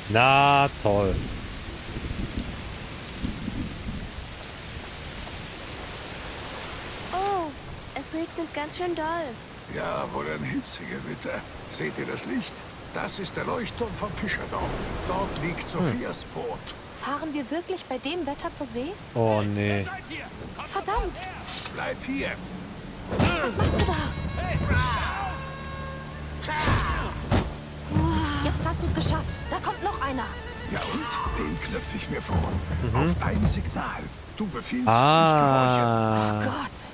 Na toll. Oh, es regnet ganz schön doll. Ja, wohl ein Hitzegewitter. Seht ihr das Licht? Das ist der Leuchtturm vom Fischerdorf. Dort liegt Sophias Boot. Fahren wir wirklich bei dem Wetter zur See? Oh nee. Verdammt! Bleib hier. Was machst du da? Jetzt hast du es geschafft. Da kommt noch einer. Ja und? Den knöpfe ich mir vor. Auf dein Signal. Du befiehlst, Ah. Oh Gott.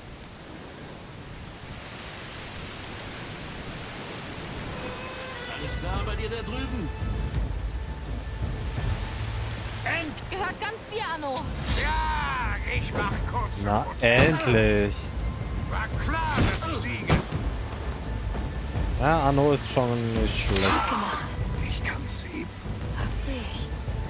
Alles klar bei dir da drüben? Gehört ganz dir, Anno. ich gehe. Ja, ich mach kurz. Na, endlich. War klar, dass ich siege. Ja, Anno ist schon nicht schlecht. Gut gemacht. Ich kann's sehen. Das sehe ich.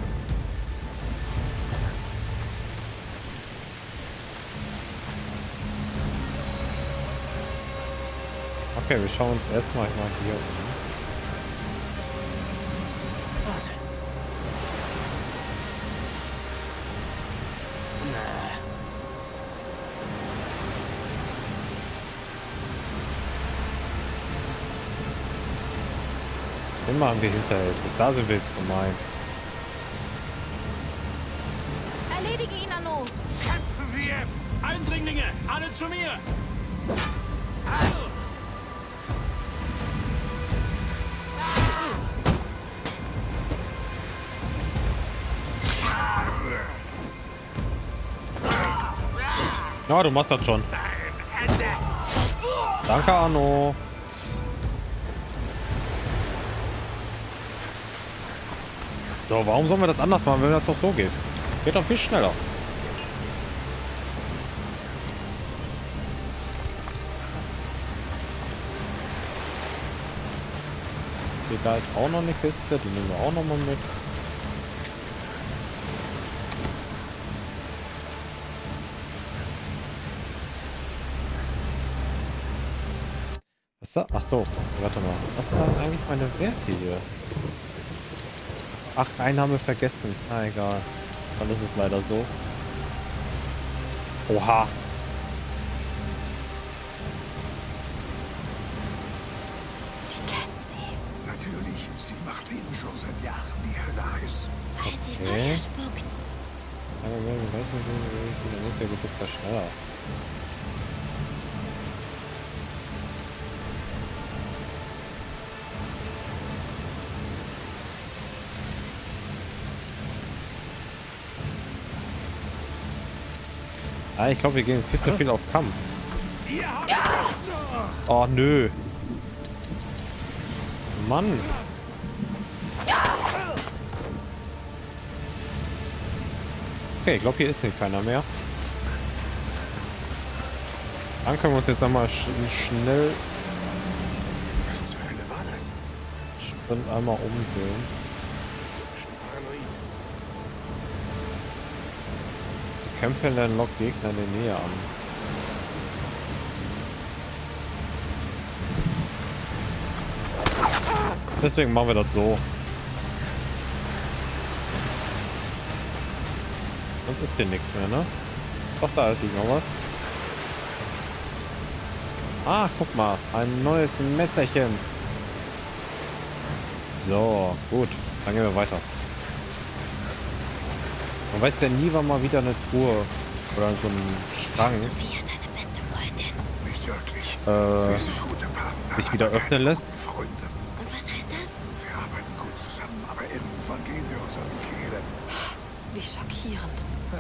Okay, wir schauen uns erstmal mal hier um. Warte. Den machen wir hinterhältig. Da sind wir jetzt gemeint. Erledige ihn, Anno. Kämpfen wir. Eindringlinge, alle zu mir! Ja, du machst das schon. Danke, Anno. So, warum sollen wir das anders machen, wenn das doch so geht? Geht doch viel schneller. Okay, da ist auch noch eine Kiste, die nehmen wir auch noch mal mit. Was ist da? Ach so, warte mal. Was sind eigentlich meine Werte hier? Ach, einen haben wir vergessen. Na egal. Dann ist es leider so. Oha. Die kennen sie, Natürlich, sie macht ihnen schon seit Jahren die Hölle heiß. weil sie Okay. Feuer spuckt. Dann ist der Geduckter schneller. Ah, ich glaube, wir gehen viel zu viel auf Kampf. Oh, nö. Mann. Okay, ich glaube, hier ist nicht keiner mehr. Dann können wir uns jetzt einmal schnell Was zur Hölle war das? Sprint einmal umsehen. Die Kämpfe lernen Lok Gegner in der Nähe an. Deswegen machen wir das so. Sonst ist hier nichts mehr, ne? Doch, da ist noch was. Ah, guck mal. Ein neues Messerchen. So, gut. Dann gehen wir weiter. Man weiß ja nie, wann mal wieder eine Truhe oder so ein Strang Sophia, deine beste Freundin. Nicht wirklich. Wir sind gute Partner, sich wieder aber öffnen keine lässt. guten Freunde. Und was heißt das? Wir arbeiten gut zusammen, aber irgendwann gehen wir uns an die Kehle. Wie schockierend.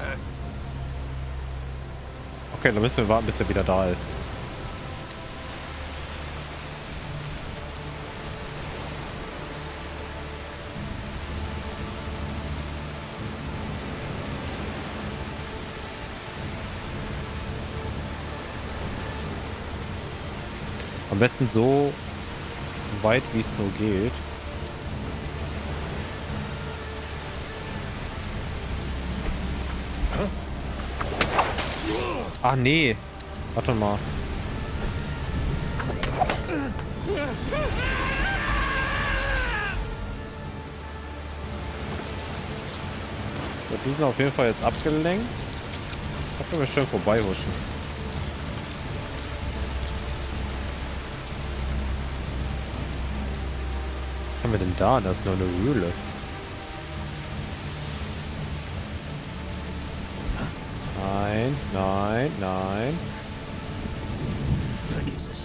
Okay, dann müssen wir warten, bis er wieder da ist. Am besten so weit, wie es nur geht. Ach nee. Warte mal. So, die sind auf jeden Fall jetzt abgelenkt. Da können wir schön vorbeihuschen. Was haben wir denn da? Das ist nur eine Höhle. Nein, nein, nein. Vergiss es.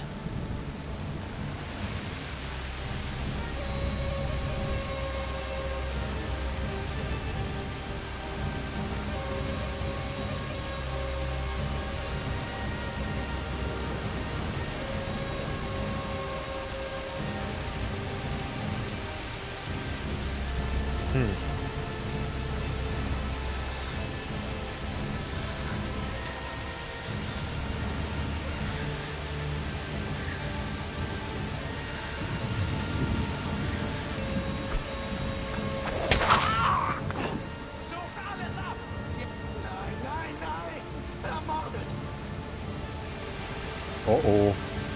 Oh oh.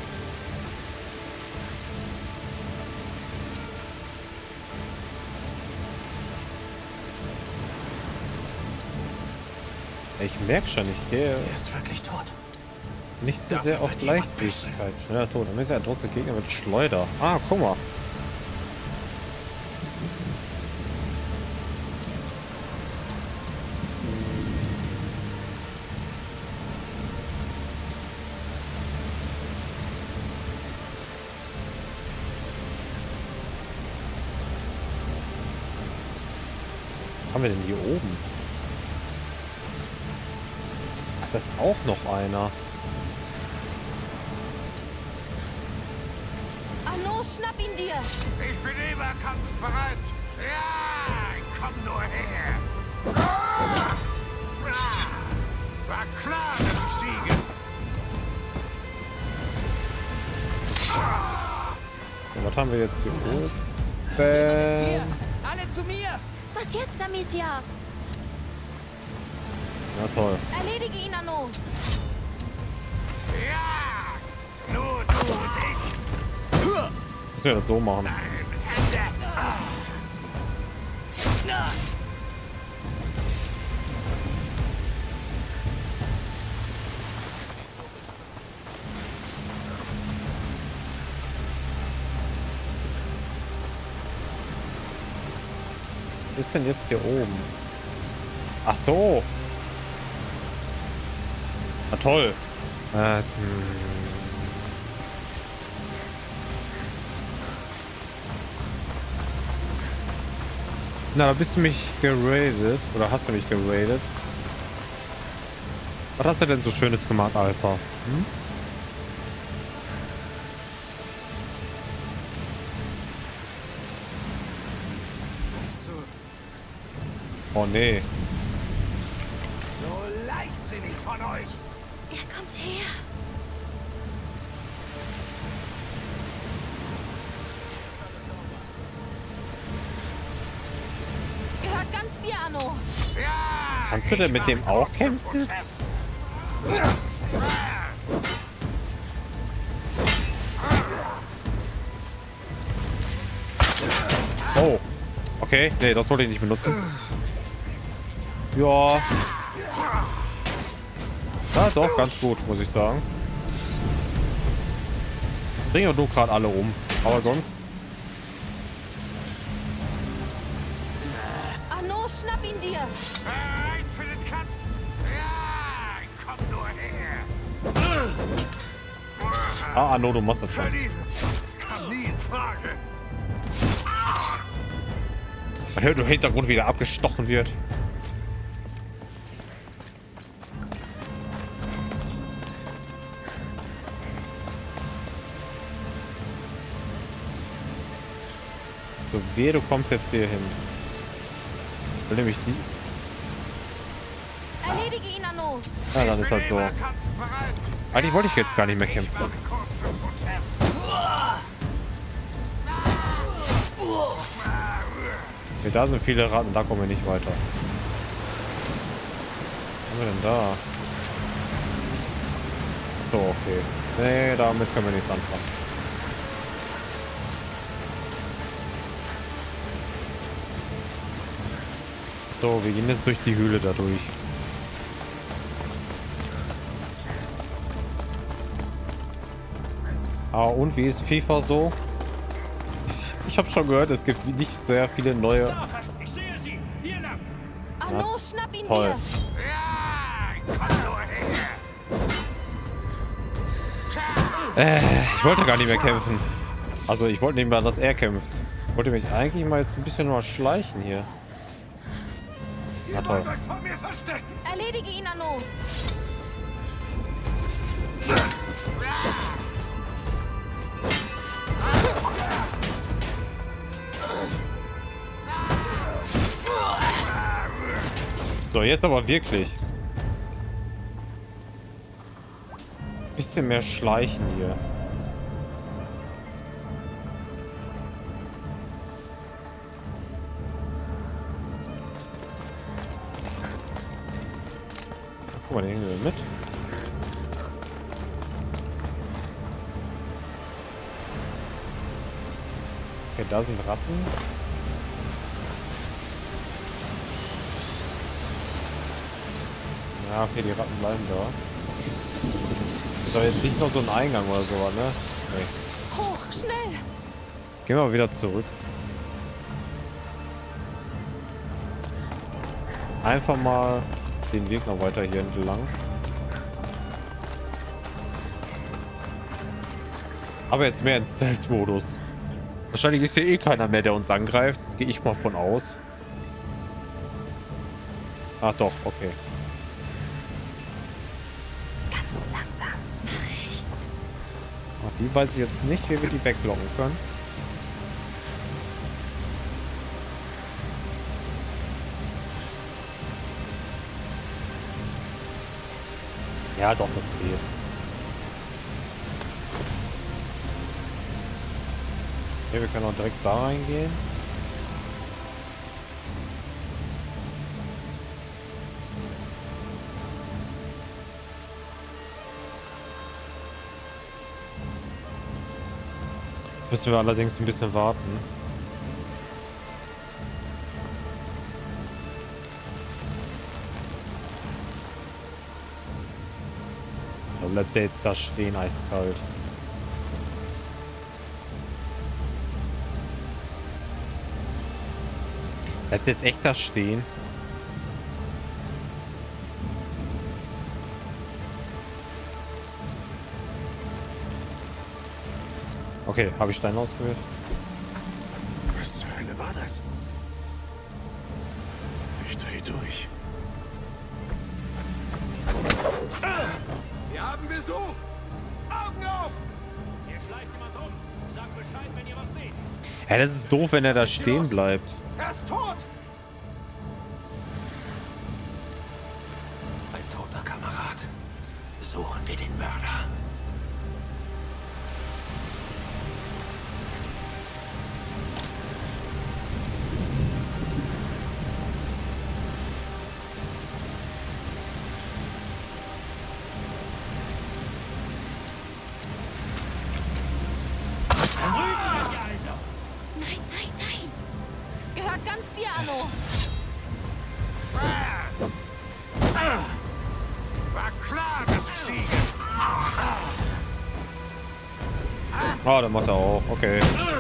Ich merke schon, ich gehe Er ist wirklich tot. nicht so Dafür sehr auf wird jemand Leichtfüßigkeit. Schneller Tod. Und ist ja ein droste Gegner mit Schleuder. Ah, guck mal. Was haben wir denn hier oben? Ach, das ist auch noch einer. Arno, schnapp ihn dir! Ich bin immer kampfbereit. Ja, komm nur her. War klar, dass ich siege. So, was haben wir jetzt hier oben? Alle zu mir! Was jetzt, Amicia? Na toll. Erledige ihn, Arno! Ja, nur du und ich. Müssen wir das so machen? Was ist denn jetzt hier oben? Ach so. Na toll. Na, bist du mich geradet? Oder hast du mich geradet? Was hast du denn so Schönes gemacht, Alpha? Hm? Bist du Oh nee. so leichtsinnig von euch? Er kommt her! Gehört ganz dir, Arno! Ja, Kannst du denn ich mit dem mach auch kurzen kämpfen? Prozess. Oh. Okay. Nee, das wollte ich nicht benutzen. Ja. Ja, doch, ganz gut, muss ich sagen. Bringen du gerade alle um. Aber sonst. Arno, schnapp ihn dir! Bereit für den Kampf? Ja, komm nur her. Ah, Arno, du machst das schon. Verlieren kam nie in Frage. Man hört im Hintergrund, wie der abgestochen wird. So weh, du kommst jetzt hier hin. Will nämlich die. Erledige ihn, Arno! Ja, dann ist halt so. Immer kampfbereit. Eigentlich wollte ich jetzt gar nicht mehr Ich kämpfen. mach kurzen Prozess. Nee, da sind viele Ratten, da kommen wir nicht weiter. Was haben wir denn da? So, okay. Nee, damit können wir nichts anfangen. So, wir gehen jetzt durch die Höhle dadurch. Ah, und wie ist FIFA so? Ich habe schon gehört, es gibt nicht sehr viele neue. Da, ich sehe sie. Hier lang. Arno, schnapp ihn Toll. dir. Ja, komm nur her. Ich wollte gar nicht mehr kämpfen. Also ich wollte nicht mehr, dass er kämpft. Ich wollte mich eigentlich mal jetzt ein bisschen nur schleichen hier. Na Ihr toll. wollt euch vor mir verstecken. Erledige ihn, Arno. So, jetzt aber wirklich. Bisschen mehr schleichen hier. Guck mal, den nehmen wir mit. Okay, da sind Ratten. Ja, okay, die Ratten bleiben da. Ist doch jetzt nicht noch so ein Eingang oder so, ne? Nee. Hoch, schnell. Gehen wir mal wieder zurück. Einfach mal den Weg noch weiter hier entlang. Aber jetzt mehr in Stealth-Modus. Wahrscheinlich ist hier eh keiner mehr, der uns angreift. Das gehe ich mal von aus. Ach doch, okay. Ganz langsam. Mach ich. Ach, die weiß ich jetzt nicht, wie wir die weglocken können. Ja, doch, das geht. Okay, wir können auch direkt da reingehen. Jetzt müssen wir allerdings ein bisschen warten. Da bleibt der jetzt da stehen, eiskalt. Bleibt jetzt echt da stehen? Okay, habe ich Stein ausgewählt? Was zur Hölle war das? Ich dreh durch. Wir haben Besuch! Augen auf! Hier schleicht jemand rum. Sagt Bescheid, wenn ihr was seht. Ja, das ist doof, wenn er da stehen bleibt. Er ist tot! Ein toter Kamerad. Suchen wir den Mörder. Nein, nein, nein. Gehört ganz dir, Arno. War klar, dass ich siege. Ah, dann macht er auch. Okay.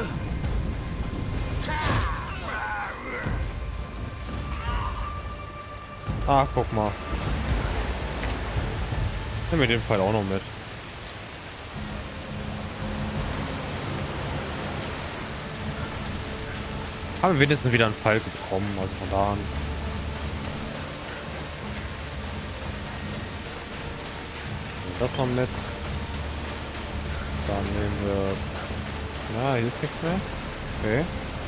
Ah, guck mal. Nehmen wir den Fall auch noch mit. Haben wir wenigstens wieder einen Fall bekommen, also von da an. Das noch mit. Dann nehmen wir. Na, hier ist nichts mehr. Okay.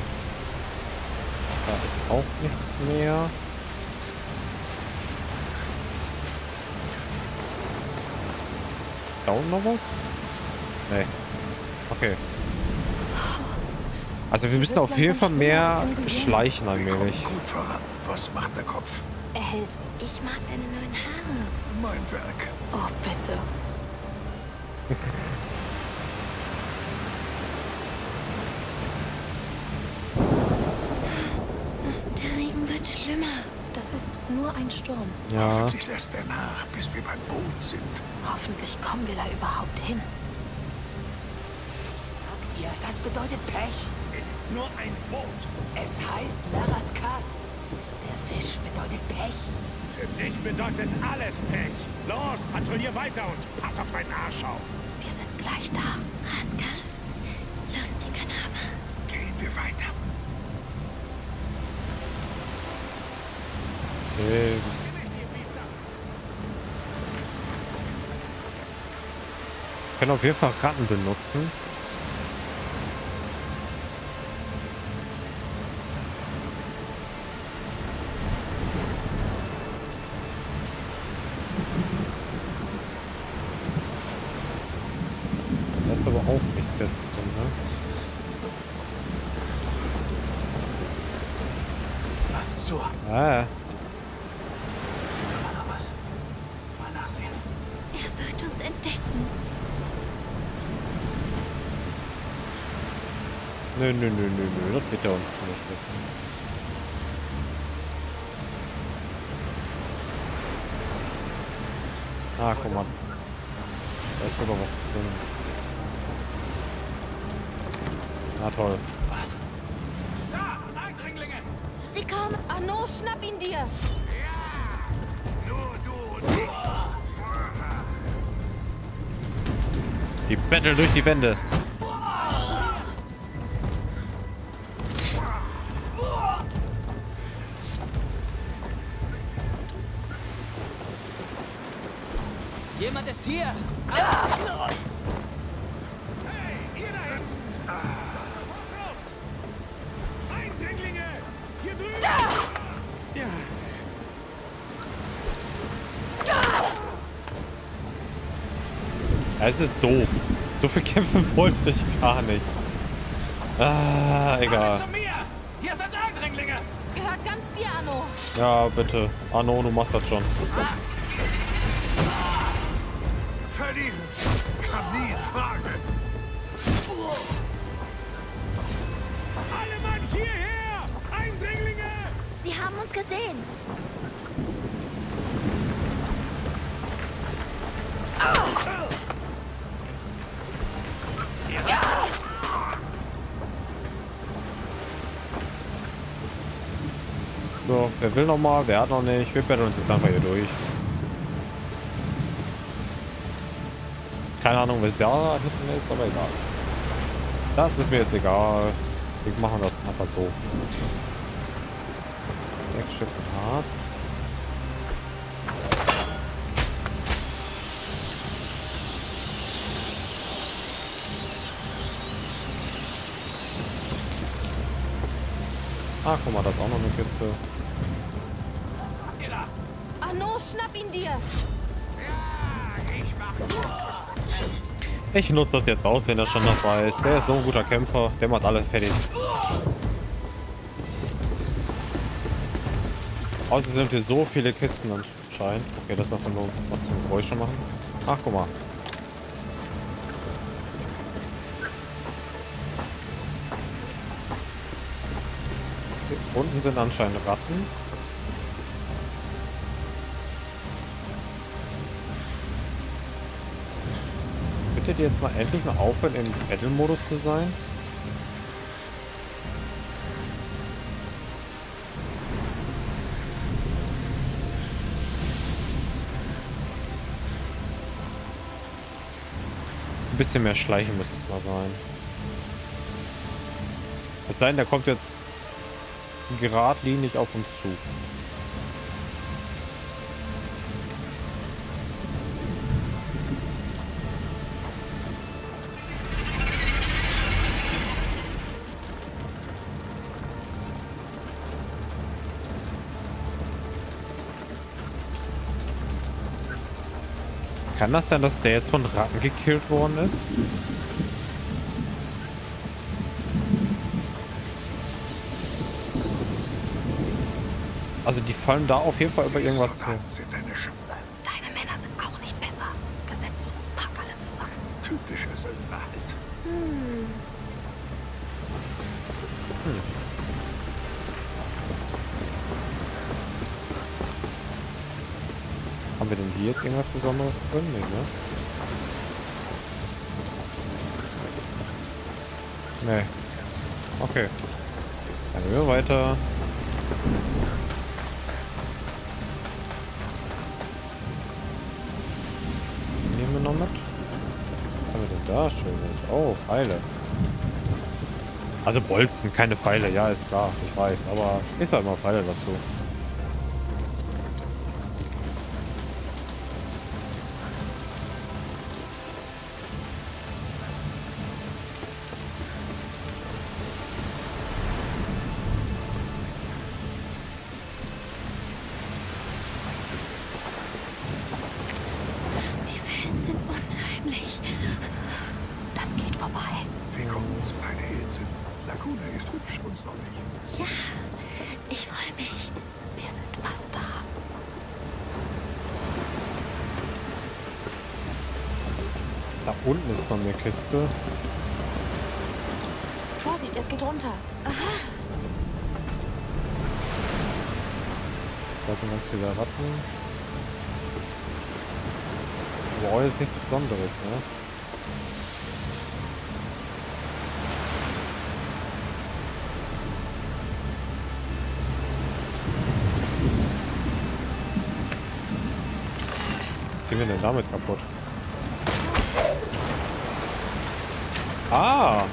Da ist auch nichts mehr. Da unten noch was? Nee. Okay. Also wir müssen auf jeden Fall mehr schleichen Wir kommen allmählich. gut voran. Was macht der Kopf? Er hält. Ich mag deine neuen Haare. Mein Werk. Oh, bitte. Der Regen wird schlimmer. ist nur ein Sturm. Ja. Hoffentlich lässt er nach, bis wir beim Boot sind. Hoffentlich kommen wir da überhaupt hin. Ja, das bedeutet Pech. Ist nur ein Boot. Es heißt Laraskas. Der Fisch bedeutet Pech. Für dich bedeutet alles Pech. Los, patrouillier weiter und pass auf deinen Arsch auf. Wir sind gleich da. Raskas, lustiger Name. Gehen wir weiter. Okay. Wir können auf jeden Fall Ratten benutzen. Das ist aber auch nichts jetzt drin, ne? Was zur? Ah. Was? Mal nachsehen. Er wird uns entdecken. Nö, das wird er uns nicht wissen. Ah, guck mal. Da ist sogar was drin. Na toll. Was? Da, Eindringlinge! Sie kommen. Arnaud, schnapp ihn dir. Nur du und ich. Die Battle durch die Wände. Jemand ist hier. Hey, ihr da hinten! Raus! Eindringlinge! Hier drüben! Ja. Es ist doof. So viel kämpfen wollte ich gar nicht. Ah, egal. Zu mir! Hier sind Eindringlinge! Gehört ganz dir, Arnaud. Ja, bitte. Arno, du machst das schon. Verlieren. Kam nie in Frage. Alle Mann hierher! Eindringlinge! Sie haben uns gesehen. So, wer will noch mal? Wer hat noch nicht? Wir betteln uns jetzt einfach hier durch. Keine Ahnung, was da hinten ist, aber egal. Das ist mir jetzt egal. Wir machen das einfach so. Deckschiff und Harz. Ah, guck mal, das ist auch noch eine Kiste. Arnaud, schnapp ihn dir. Ich nutze das jetzt aus, wenn er schon dabei ist. Der ist so ein guter Kämpfer, der macht alle fertig. Außerdem sind hier so viele Kisten anscheinend. Okay, das darf man nur was zum Geräusche machen. Ach, guck mal. Hier unten sind anscheinend Ratten. Bitte die jetzt mal endlich mal aufhören, im Battle-Modus zu sein? Ein bisschen mehr Schleichen muss es mal sein. Es sei denn, der kommt jetzt geradlinig auf uns zu. Kann das sein, dass der jetzt von Ratten gekillt worden ist? Also die fallen da auf jeden Fall über irgendwas. Soldaten sind eine Schande. Deine Männer sind auch nicht besser. Gesetzloses Pack alle zusammen. Typische Söldner halt. wir denn hier jetzt irgendwas Besonderes drin? Nee, ne? Nee. Okay. Dann gehen wir weiter. Nehmen wir noch mit. Was haben wir denn da Schönes? Oh, Pfeile. Also Bolzen, keine Pfeile. Ja, ist klar. Ich weiß. Aber ist halt mal Pfeile dazu. Die Wellen sind unheimlich. Das geht vorbei. Wir kommen zu einer Hitze. Laguna ist hübsch und sonnig. Ja, ich freue mich. Wir sind fast da. Da unten ist noch eine Kiste. Vorsicht, es geht runter. Da sind ganz viele Ratten. Wow, ist nichts Besonderes, ne? Was ziehen wir denn damit kaputt? Ah!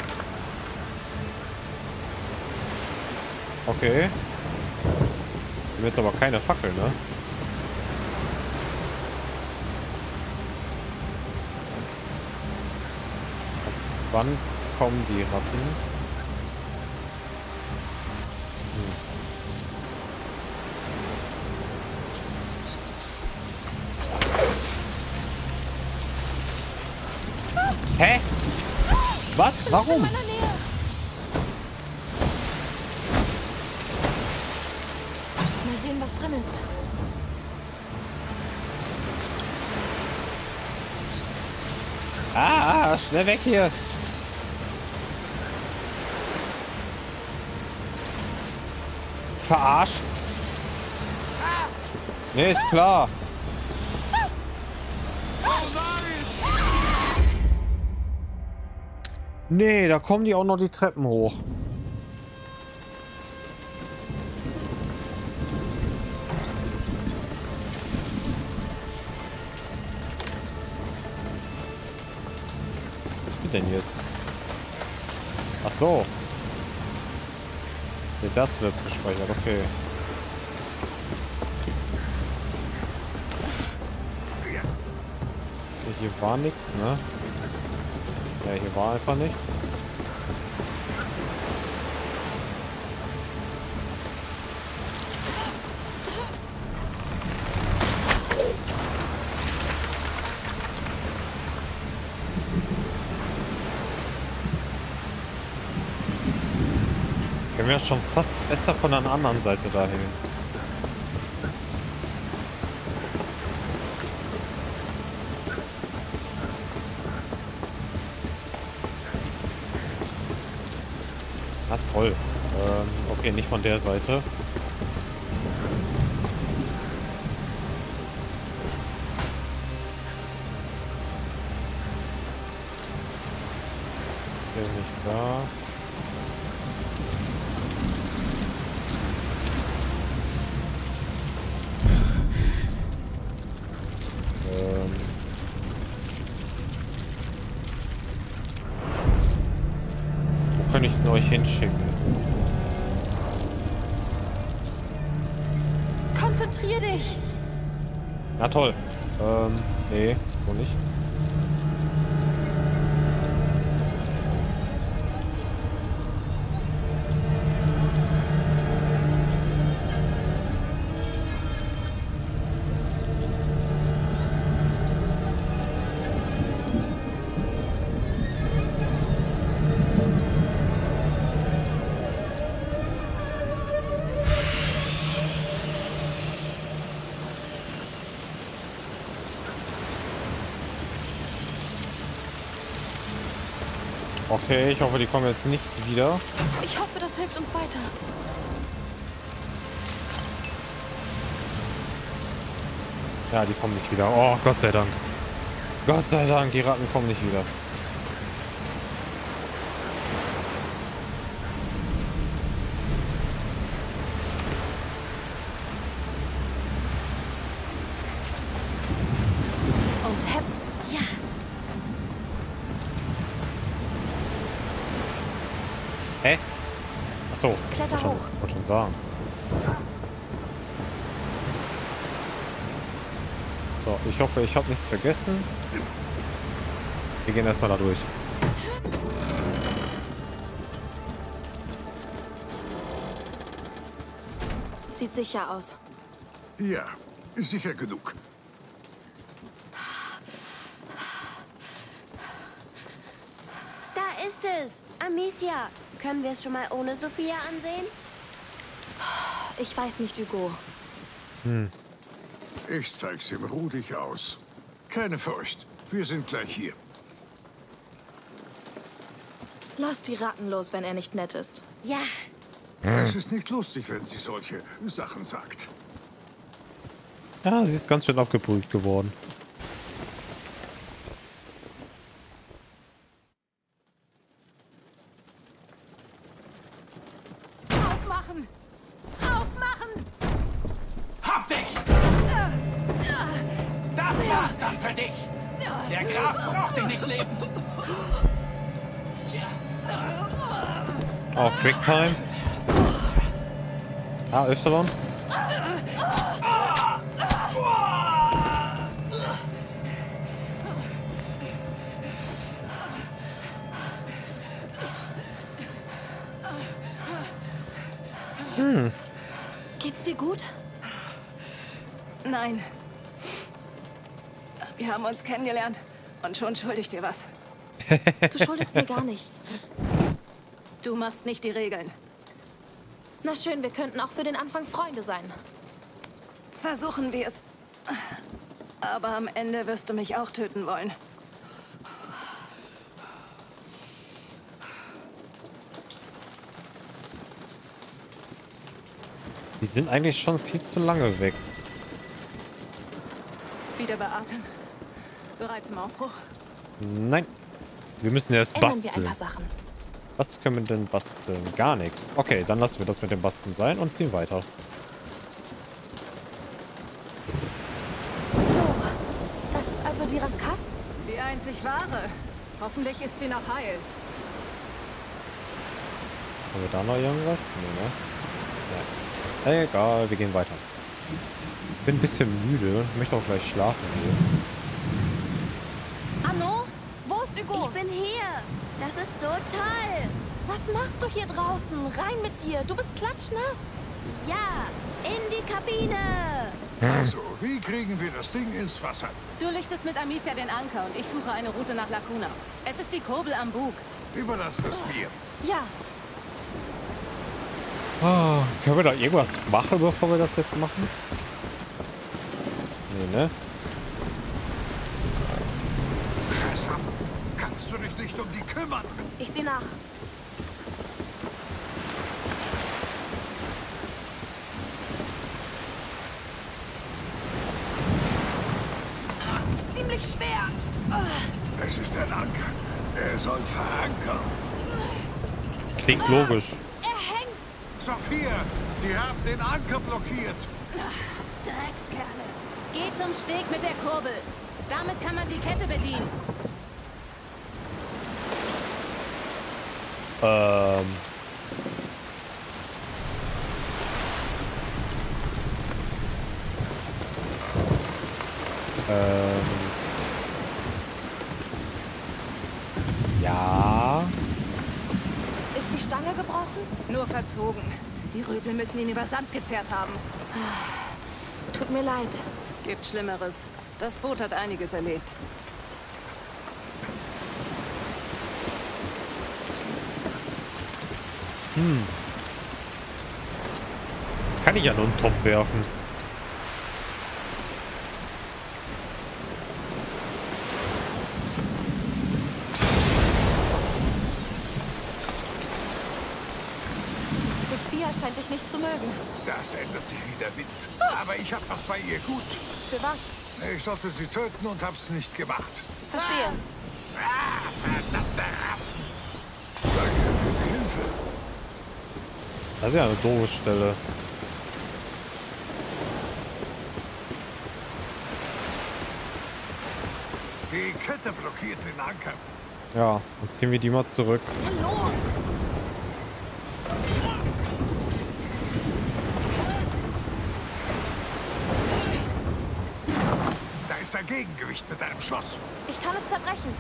Okay. Wir haben jetzt aber keine Fackel, ne? Wann kommen die Ratten? Hä? Was? Warum? In meiner Nähe. Mal sehen, was drin ist. Ah, schnell weg hier. Verarscht. Nee, ist klar. Nee, da kommen die auch noch die Treppen hoch. Was ist denn jetzt? Ach so. Nee, das wird gespeichert, okay. Okay, hier war nichts, ne? Ja, hier war einfach nichts. Wir haben ja schon fast besser von der anderen Seite dahin. Na toll. Okay, nicht von der Seite. Der ist nicht da. Wo kann ich denn euch hinschicken? Konzentrier dich. Na toll. Nee, so nicht. Okay, ich hoffe, die kommen jetzt nicht wieder. Ich hoffe, das hilft uns weiter. Ja, die kommen nicht wieder. Oh, Gott sei Dank. Gott sei Dank, die Ratten kommen nicht wieder. Und Hep. Ja, Hä? Achso. Kletter hoch. Wollte schon sagen. So, ich hoffe, ich habe nichts vergessen. Wir gehen erstmal da durch. Sieht sicher aus. Ja, sicher genug. Da ist es. Amicia. Können wir es schon mal ohne Sophia ansehen? Ich weiß nicht, Hugo. Ich zeig's ihm ruhig aus. Keine Furcht. Wir sind gleich hier. Lass die Ratten los, wenn er nicht nett ist. Ja. Es ist nicht lustig, wenn sie solche Sachen sagt. Ja, sie ist ganz schön abgebrüht geworden. Aufmachen! Aufmachen! Hab dich! Das war's dann für dich! Der Graf braucht dich nicht lebend! Oh, Quicktime. Ah, Y. Geht's dir gut? Nein. Wir haben uns kennengelernt und schon schulde ich dir was. Du schuldest mir gar nichts. Du machst nicht die Regeln. Na schön, wir könnten auch für den Anfang Freunde sein. Versuchen wir es. Aber am Ende wirst du mich auch töten wollen. Die sind eigentlich schon viel zu lange weg. Wieder bei Atem. Bereit zum Aufbruch? Nein. Wir müssen erst Ändern wir ein basteln. paar Sachen. Was können wir denn basteln? Gar nichts. Okay, dann lassen wir das mit dem Basteln sein und ziehen weiter. So, das ist also die Raskas? Die einzig wahre. Hoffentlich ist sie noch heil. Haben wir da noch irgendwas? Nee, ne? Ja. Egal, wir gehen weiter. Ich bin ein bisschen müde. Ich möchte auch gleich schlafen gehen. Anno? Wo ist Hugo? Ich bin hier. Das ist so toll. Was machst du hier draußen? Rein mit dir. Du bist klatschnass. Ja, in die Kabine. Also, wie kriegen wir das Ding ins Wasser? Du lichtest mit Amicia den Anker und ich suche eine Route nach Lacuna. Es ist die Kurbel am Bug. Überlass das mir. Ja, Oh, können wir da irgendwas machen, bevor wir das jetzt machen? Nee, ne? Scheiß ab. Kannst du dich nicht um die kümmern? ich sehe nach. Ziemlich schwer. Es ist ein Anker. Er soll verankern. Klingt logisch. Er hängt. Sophia, die haben den Anker blockiert. Dreckskerle. Geh zum Steg mit der Kurbel. Damit kann man die Kette bedienen. Ja. Ist die Stange gebrochen? Nur verzogen. Die Röpel müssen ihn über Sand gezerrt haben. Tut mir leid. Gibt Schlimmeres. Das Boot hat einiges erlebt. Kann ich ja nur einen Topf werfen. Sophia scheint dich nicht zu mögen. Das ändert sich wie der Wind. Aber ich hab was bei ihr gut. Für was? Ich sollte sie töten und hab's nicht gemacht. Verstehe. Verdammte Ratten. Danke für die Hilfe. Das ist ja eine doofe Stelle. Die Kette blockiert den Anker. Ja, dann ziehen wir die mal zurück. Ja, los! Da ist ein Gegengewicht mit einem Schloss. Ich kann es zerbrechen.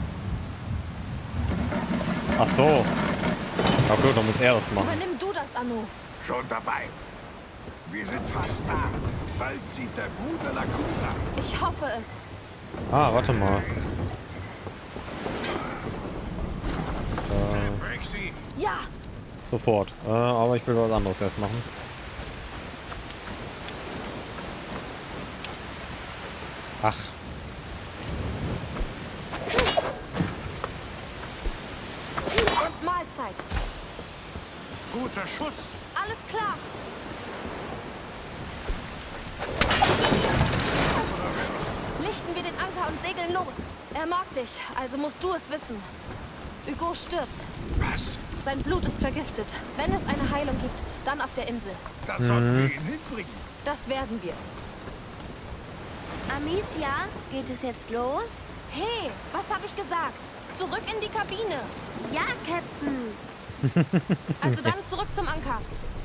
Ach so. Na gut, dann muss er das machen. Übernimm du das, Anno. Schon dabei. Wir sind fast da. Bald sieht der Bruder Lacuna. Ich hoffe es. Ah, warte mal. Brech sie. Ja! Sofort. Aber ich will was anderes erst machen. Ach. Und Mahlzeit. Guter Schuss. Alles klar. Sauberer Schuss. Lichten wir den Anker und segeln los. Er mag dich, also musst du es wissen. Hugo stirbt. Was? Sein Blut ist vergiftet. Wenn es eine Heilung gibt, dann auf der Insel. Dann sollten wir ihn hinbringen. Das werden wir. Amicia, geht es jetzt los? Hey, was habe ich gesagt? Zurück in die Kabine. Ja, Captain. Also dann zurück zum Anker.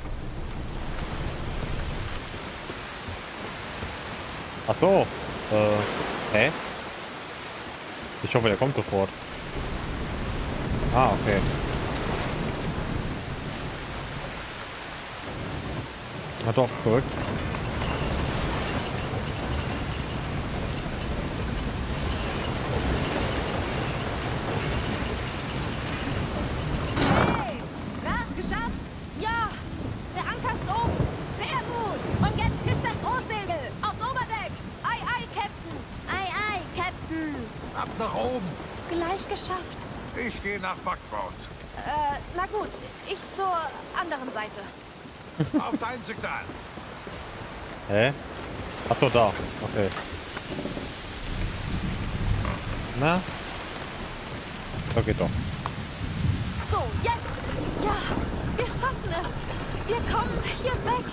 Ach so. Hä? Ich hoffe, der kommt sofort. Ah, okay. Na doch, zurück. Hey, na, geschafft? Ja, der Anker ist oben. Sehr gut. Und jetzt hisst das Großsegel. Aufs Oberdeck. Ei, ei, Captain. Ei, ei, Captain. Ab nach oben. Gleich geschafft. Ich gehe nach Backbord. Na gut, ich zur anderen Seite. Auf dein Signal. Hä? Ach so, da. Okay. Na? Okay, doch. So, jetzt. Ja, wir schaffen es. Wir kommen hier weg.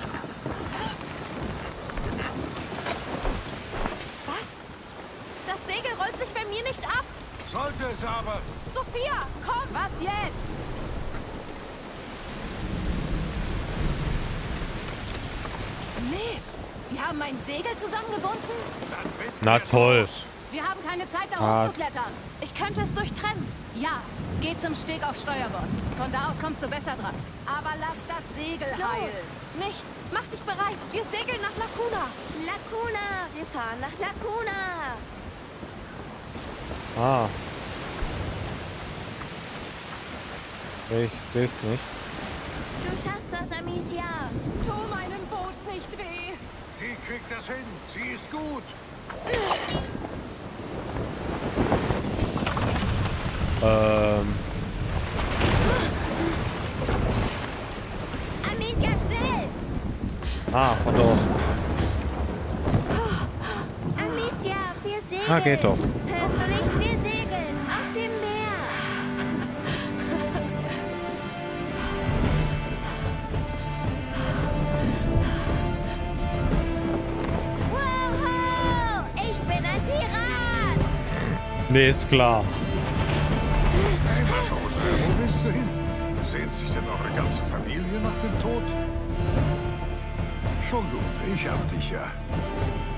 Was? Das Segel rollt sich bei mir nicht ab. Sollte es aber. Sophia, komm. Was jetzt? Mist. Die haben mein Segel zusammengebunden? Dann binden Na wir es toll. aus. Wir haben keine Zeit, da Ah. hochzuklettern. Ich könnte es durchtrennen. Ja, geh zum Steg auf Steuerbord. Von da aus kommst du besser dran. Aber lass das Segel heil. Nichts. Mach dich bereit. Wir segeln nach Lacuna. Lacuna, wir fahren nach Lacuna. Ah. Ich sehe es nicht. Du schaffst das, Amicia. Tu meinem Boot nicht weh. Sie kriegt das hin. Sie ist gut. Amicia, still. Ah, und doch. Amicia, wir segeln. Ah, geht doch. Hörst du nicht? Wir segeln auf dem Meer. Wow, ich bin ein Pirat. Nee, ist klar. Hey, Matrose, wo willst du hin? Sehnt sich denn eure ganze Familie nach dem Tod? Schon gut, ich hab dich ja.